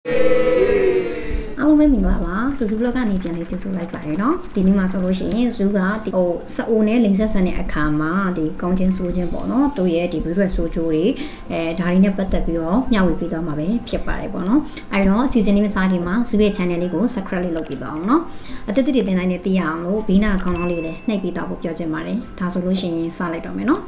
အားလုံးပဲမင်္ဂလာပါစူးစူးဘလော့ကနေပြန်လေးကြိုဆိုလိုက်ပါတယ်နော်ဒီနေ့မှာဆိုလို့ရှိရင်ဇူးကဒီစအိုနဲ့လိန်ဆက်ဆန်တဲ့အခါမှာဒီကောင်းချင်းဆိုးချင်းပေါ့နော်တို့ရဲ့ဒီဘရွက်ဆိုးချိုးတွေဒါတွေနဲ့ပတ်သက်ပြီးတော့မျှဝေပေးသွားမှာပဲဖြစ်ပါတယ်ပေါ့နော်အဲဒီတော့ season လေးမစားခင်မှာဇူးရဲ့ channel လေးကို subscribe လေးလုပ်ပေးပါအောင်နော်အသစ်တွေတင်တိုင်းနဲ့သိရအောင်လို့ဘေးနာအကောင့်လေးလည်းနှိပ်ပေးတော့ဖို့ပြောချင်ပါတယ်ဒါဆိုလို့ရှိရင်စလိုက်တော့မယ်နော်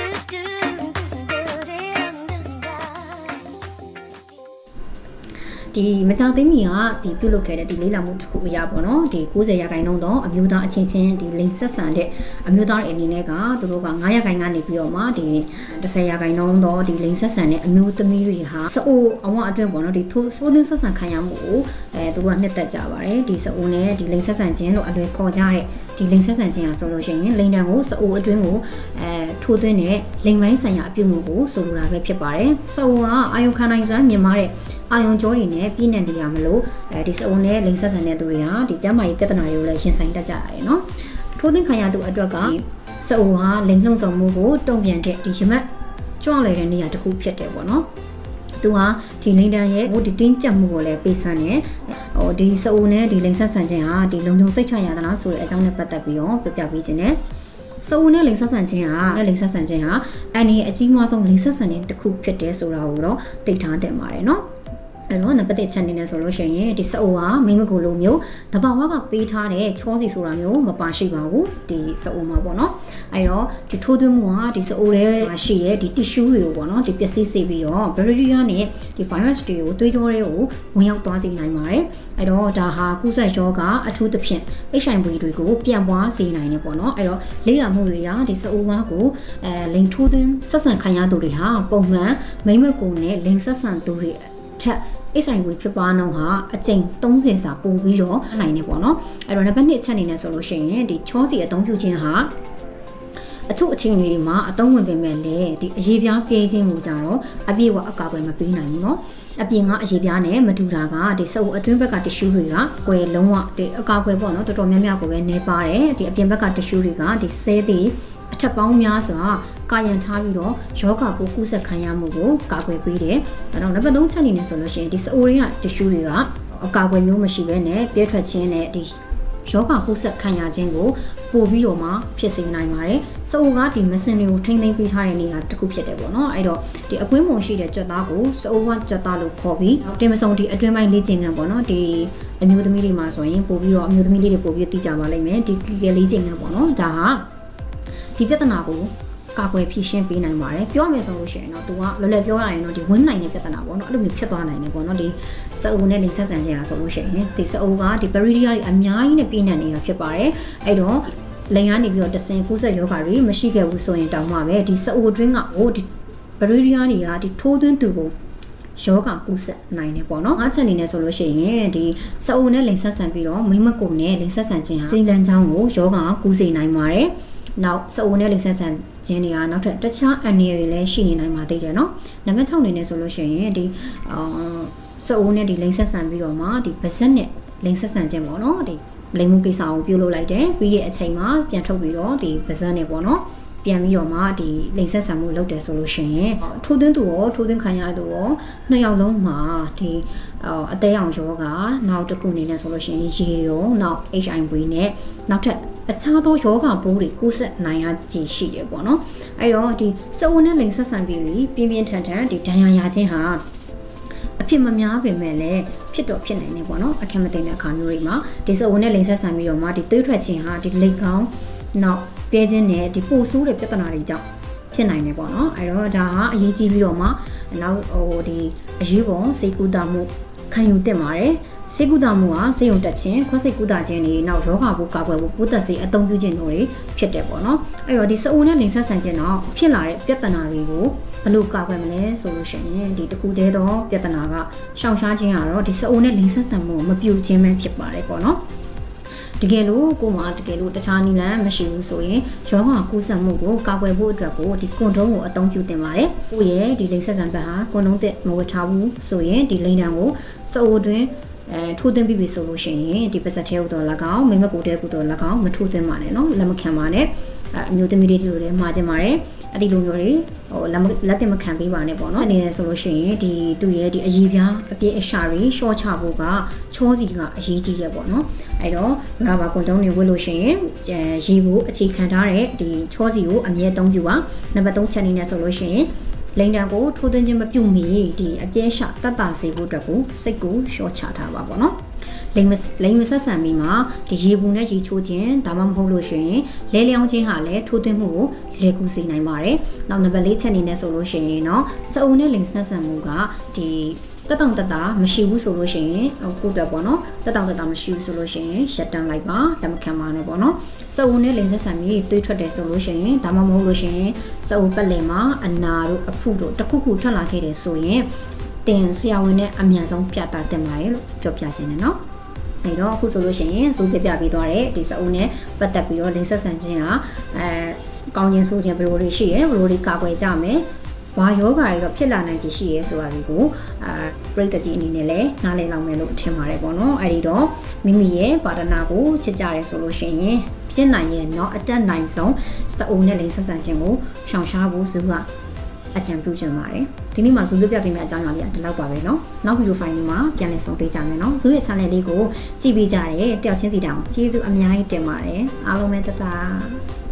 ဒီမကြသိမီကဒီပြုတ်လုခဲ့တဲ့ဒီလေးလာမှုတစ်ခုအရာပေါ့နော်ဒီ90ရာခိုင်နှုန်းတော့အမျိုးသားအချင်းချင်းဒီလိန်ဆက်ဆန်တဲ့အမျိုးသားတွေအနေနဲ့ကသူတို့က9ရာခိုင်ကနေပြီးတော့မှဒီ10ရာခိုင်နှုန်းတော့ဒီလိန်ဆက်ဆန်တဲ့အမျိုးသမီးတွေဟာစအိုအဝအတွင်းပေါ့နော်ဒီသိုးသင်းဆက်ဆန်ခံရမှုကိုသူတို့ကနှစ်သက်ကြပါတယ်ဒီစအိုနဲ့ဒီလိန်ဆက်ဆန်ခြင်းလို့အလွယ်ခေါ်ကြတဲ့ဒီလိန်ဆက်ဆန်ခြင်းဟာဆိုလို့ရှိရင်လိန်တန်ကိုစအိုအတွင်းကိုထိုးသွင်းတဲ့လိန်ပိုင်းဆိုင်ရာအပြုအမူကိုဆိုလိုတာပဲဖြစ်ပါတယ်စအိုကအာယုံခံနိုင်စွမ်းမြင်မာတဲ့အာယုံကြောတွေနဲ့ပြည့်နေနေရမလို့ဒီစအိုနဲ့လိန်ဆက်ဆန်တဲ့သူတွေဟာဒီကျန်းမာရေးပြဿနာတွေကိုလည်းရင်ဆိုင်တတ်ကြရတယ်နော်ထိုးသွင်းခံရသူအတွက်ကစအိုဟာလိန်နှုံဆောင်မှုကိုတုံ့ပြန်တဲ့ဒီရမတ်ကြွလာတဲ့နေရာတစ်ခုဖြစ်တယ်ပေါ့နော်သူဟာဒီလိန်တန်ရဲ့ဒီတင်းကျပ်မှုကိုလည်းပေးစွမ်းတယ်ဒီစအိုနဲ့ဒီလိန်ဆက်ဆန်ခြင်းဟာဒီလုံခြုံစိတ်ချရသလားဆိုတဲ့အကြောင်းနဲ့ပတ်သက်ပြီးတော့ပြပြပေးခြင်းနဲ့စအိုနဲ့လိန်ဆက်ဆန်ခြင်းဟာအန်ဒီအကြီးမားဆုံးလိန်ဆက်ဆန်တဲ့တစ်ခုဖြစ်တယ်ဆိုတာကိုတော့သိထားသင့်ပါတယ်နော်အဲ့တော့နံပါတ်1ချက်အနေနဲ့ဆိုလို့ရှိရင်ဒီစအိုကမိမကိုလိုမျိုးတဘာဝကပေးထားတဲ့ချောစီဆိုတာမျိုးမပါရှိပါဘူးဒီစအိုမှာပေါ့နော်အဲ့တော့ဒီထိုးသွင်းမှုကဒီစအိုထဲမှာရှိတဲ့ဒီ tissue တွေကိုပေါ့နော်ဒီပျက်စီးစေပြီးတော့ bacteria နဲ့ဒီ virus တွေကိုသွေးကြောတွေကိုဝင်ရောက်သွားစေနိုင်ပါတယ်အဲ့တော့ဒါဟာကူးစက်ရောဂါအထူးသဖြင့် HIV တွေကိုပြန့်ပွားစေနိုင်တယ်ပေါ့နော်အဲ့တော့လေ့လာမှုတွေကဒီစအိုကိုလိန်ထိုးသွင်းဆက်ဆံခံရသူတွေဟာပုံမှန်မိမကိုနဲ့လိန်ဆက်ဆံသူတွေထက်HIV ဖြစ်ပွားနှုန်းဟာအကျိန်30စာပိုပြီးတော့နိုင်နေပေါ့နော်အဲ့တော့နံပါတ်1ချက်အနေနဲ့ဆိုလို့ရှိရင်ဒီချောစီအသုံးပြုခြင်းဟာအချို့အချိန်တွေမှာအသုံးဝင်ပေမဲ့လည်းဒီအရေးပြားပြေးခြင်းကိုကြတော့အပြည့်အဝအကာအကွယ်မပေးနိုင်ဘူးเนาะအပြင်ကအရေးပြားနဲ့မတူတာကဒီစအိုအတွင်းဘက်က tissue တွေကကွယ်လုံးဝဒီအကာအကွယ်ပေါ့เนาะတော်တော်များများကိုပဲနေပါတယ်ဒီအပြင်ဘက်က tissue တွေကဒီဆဲတွေအထက်ပေါင်းများစွာကာယံချပြီးတော့ယောဂပိုးကူးစက်ခံရမှုကိုကာကွယ်ပေးတယ်။အဲတော့နံပါတ်3ချက်အနေနဲ့ဆိုလို့ရှိရင်ဒီစအိုတွေက tissue တွေကအကာအကွယ်မျိုးမရှိဘဲနဲ့ပြည့်ထွက်ခြင်းနဲ့ဒီယောဂကူးစက်ခံရခြင်းကိုပို့ပြီးတော့မှဖြစ်စေနိုင်ပါတယ်။စအိုကဒီမစင်တွေကိုထိမ့်သိမ်းပေးထားတဲ့နေရာတစ်ခုဖြစ်တယ်ပေါ့နော်။အဲ့တော့ဒီအကွင်းပုံရှိတဲ့ကြွက်သားကိုစအိုကကြွက်သားလို့ခေါ်ပြီးတင်မစုံဒီအတွင်းပိုင်းလေ့ကျင့်ခန်းပေါ့နော်။ဒီအမျိုးသမီးတွေမှာဆိုရင်ပို့ပြီးတော့အမျိုးသမီးလေးတွေပို့ပြီးသိကြပါလိမ့်မယ်။ဒီလေ့ကျင့်ခန်းပေါ့နော်။ဒါဟာဒီပြဿနာကိုကာကွယ်ဖြည့်ရှင်းပေးနိုင်ပါတယ်ပြောမယ်ဆိုလို့ရှိရင်တော့သူကလော်ပြောရရင်တော့ဒီဝင်းနိုင်တဲ့ပြဿနာပေါ့နော်အဲ့လိုမျိုးဖြစ်သွားနိုင်တယ်ပေါ့နော်ဒီစအိုနဲ့လိန်ဆက်ဆန်ခြင်းဟာဆိုလို့ရှိရင်ဒီစအိုကဒီ bacteria တွေအများကြီးနဲ့ပြည့်နေနေတာဖြစ်ပါတယ်အဲ့တော့လိန်ကနေပြီးတော့တဆင်ကူးစက်ရောဂါတွေမရှိခဲ့ဘူးဆိုရင်တောင်မှပဲဒီစအိုအတွင်းကဒီ bacteria တွေကဒီထိုးသွင်းသူကိုယောဂကူးစက်နိုင်တယ်ပေါ့နော်ငါးချက်အနေနဲ့ဆိုလို့ရှိရင်ဒီစအိုနဲ့လိန်ဆက်ဆန်ပြီးတော့မိမကုံနဲ့လိန်ဆက်ဆန်ခြင်းဟာစိလန်ချောင်းကိုယောဂကူးစေနိုင်ပါတယ်နောက်စအိုနဲ့လိန်ဆက်ဆန်ခြင်းတွေကနောက်ထပ်တခြားအန္တရာယ်တွေလည်းရှိနေနိုင်ပါသေးတယ်เนาะနံပါတ်6အနေနဲ့ဆိုလို့ရှိရင်ဒီစအိုနဲ့ဒီလိန်ဆက်ဆန်ပြီးတော့မှဒီဗဇက်နဲ့လိန်ဆက်ဆန်ခြင်းပေါ့เนาะဒီလိန်မှုကိစ္စကိုပြုလုပ်လိုက်တယ်ပြီးတဲ့အချိန်မှာပြန်ထုတ်ပြီးတော့ဒီဗဇက်နဲ့ပေါ့เนาะပြန်ပြီးတော့မှဒီလိန်ဆက်ဆန်မှုလုပ်တယ်ဆိုလို့ရှိရင်ထိုးသွင်းသူရောထိုးသွင်းခံရသူရောနှစ်ယောက်လုံးမှာဒီအသေးအောင်ယောဂနောက်တစ်ခုအနေနဲ့ဆိုလို့ရှိရင်ရေရောနောက် HIV နဲ့နောက်ထပ်အခြားသောယောဂပိုးတွေကူးစက်နိုင်ရကြရှိတယ်ပေါ့နော်အဲ့တော့ဒီစအိုနဲ့လိန်ဆက်ဆန်ပြီးပြင်းပြင်းထန်ထန်ဒီဒဏ်ရာရခြင်းဟာအဖြစ်မများပေမဲ့လည်းဖြစ်တော့ဖြစ်နိုင်နေပေါ့နော်အခက်မသိတဲ့အခါမျိုးတွေမှာဒီစအိုနဲ့လိန်ဆက်ဆန်ပြီးတော့မှဒီသွေးထွက်ခြင်းဟာဒီလိတ်ကောင်းနောက်ပြဲခြင်းနဲ့ဒီပိုဆိုးတဲ့ပြဿနာတွေကြောင့်ဖြစ်နိုင်တယ်ပေါ့နော်အဲ့တော့ဒါဟာအရေးကြီးပြီးတော့မှနောက်ဒီအရေးပေါ်စိတ်ကူးတာမှုခံယူသင့်ပါတယ်စိတ်ကူးတာမှုဟာစိတ်ယုံတက်ခြင်းခွက်စိတ်ကူးတာခြင်းတွေနောက်ယောဂဘုကာကွယ်ဖို့ပိုးသက်စေအသုံးပြုခြင်းတို့တွေဖြစ်တယ်ပေါ့နော်အဲ့တော့ဒီစအိုနဲ့လိန်ဆက်ဆန်ခြင်းတော့ဖြစ်လာတဲ့ပြဿနာတွေကိုဘယ်လိုကာကွယ်မလဲဆိုလို့ရှိရင်ဒီတခုတည်းသောပြဿနာကရှောင်ရှားခြင်းကတော့ဒီစအိုနဲ့လိန်ဆက်ဆန်မှုမပြုခြင်းပဲဖြစ်ပါတယ်ပေါ့နော်တကယ်လို့ကိုမှတကယ်လို့တခြားနည်းလမ်းမရှိဘူးဆိုရင်ယောဂကူးစက်မှုကိုကာကွယ်ဖို့အတွက်ကိုဒီကွန်ဒုံးကိုအသုံးပြုတင်ပါတယ်။ကိုရဲ့ဒီလိန်ဆက်ဆန်ဘက်ဟာကွန်ဒုံးသစ်မဝတ်ထားဘူးဆိုရင်ဒီလိန်တံကိုစအိုတွင်ထိုးသွင်းပြီးပြီဆိုလို့ရှိရင်ဒီပါစက်ထဲကိုတော့၎င်းမိမကိုတဲကိုတော့၎င်းမထိုးသွင်းပါနဲ့เนาะလက်မခံပါနဲ့မျိုးသမီးတွေလိုလည်းမှာကျင်ပါတယ်အဲ့ဒီလိုမျိုးတွေလက်တင်မခံပေးပါနဲ့ပေါ့နော်ဆက်နေတယ်ဆိုလို့ရှိရင်ဒီသူ့ရဲ့ဒီအရေးပြားအပြည့်အရှာတွေရှော့ချဖို့ကချောစီကအရေးကြီးတယ်ပေါ့နော်အဲ့တော့ရာဘာကွန်တုံးတွေဝတ်လို့ရှိရင်ရေကိုအခြေခံထားတဲ့ဒီချောစီကိုအမြဲသုံးပြပါနံပါတ်3ချက်အနေနဲ့ဆိုလို့ရှိရင်လိန်တံကိုထိုးသွင်းခြင်းမပြုမီဒီအပြည့်ရှာတက်တာစေဖို့အတွက်ကိုစိတ်ကိုရှော့ချထားပါပေါ့နော်လိန်မဆက်ဆံပြီးမှဒီရေဘူးနဲ့ရေချိုးခြင်းဒါမှမဟုတ်လို့ရှိရင်လဲလျောင်းခြင်းဟာလည်းထိုးသွင်းမှုကိုလဲကူစေနိုင်ပါတယ်နောက်နံပါတ်4ချက်အနေနဲ့ဆိုလို့ရှိရင်เนาะစအုံနဲ့လိန်ဆက်ဆံမှုကဒီတက်တောင်တက်တာမရှိဘူးဆိုလို့ရှိရင်ကိုယ့်အတွက်ပေါ့နော်တက်တောင်တက်တာမရှိဘူးဆိုလို့ရှိရင်ရှက်တန်းလိုက်ပါလက်မခံပါနဲ့ပေါ့နော်စအုံနဲ့လိန်ဆက်ဆံပြီးတွေးထွက်တယ်ဆိုလို့ရှိရင်ဒါမှမဟုတ်လို့ရှိရင်စအုံပတ်လည်မှာအနာတို့အဖုတို့တစ်ခုခုထွက်လာခဲ့တယ်ဆိုရင်တင်ဆရာဝန်နဲ့အမြန်ဆုံးပြသတင်ပါတယ်လို့ပြောပြခြင်းနဲ့เนาะအဲ့တော့အခုဆိုလို့ရှိရင်ဇူးပြပြပေးသွားတဲ့ဒီစအုံနဲ့ပတ်သက်ပြီးတော့လိန်ဆက်ဆံခြင်းဟာကောင်းခြင်းဆိုခြင်းဘယ်လိုတွေရှိရဲဘယ်လိုတွေကာကွယ်ကြမယ်ဘာယောဂါတွေတော့ဖြစ်လာနိုင်ခြေရှိရဲဆိုတာဒီကိုပရိသတ်ကြီးအနေနဲ့လည်းနားလည်လောက်မယ်လို့ထင်ပါတယ်ပေါ့နော်အဲ့ဒီတော့မိမိရဲ့ပါဒနာကိုချစ်ကြရဲဆိုလို့ရှိရင်ဖြစ်နိုင်ရဲ့เนาะအတက်နိုင်ဆုံးစအုံနဲ့လိန်ဆက်ဆံခြင်းကိုရှောင်ရှားဖို့ဇူးကအကြံပြုချင်ပါတယ်ဒီနေ့မှာဇူးပြပြပေးမယ့်အကြောင်းအရာလေးဒီလောက်ပါပဲเนาะနောက်ဗီဒီယိုဖိုင်လေးမှာပြန်လည်ဆုံတွေ့ကြမယ်เนาะဇူးရဲ့ channel လေးကိုကြည့်ပေးကြတဲ့တယောက်ချင်းစီတောင်ကျေးဇူးအများကြီးတင်ပါတယ်အားလုံးပဲတတာ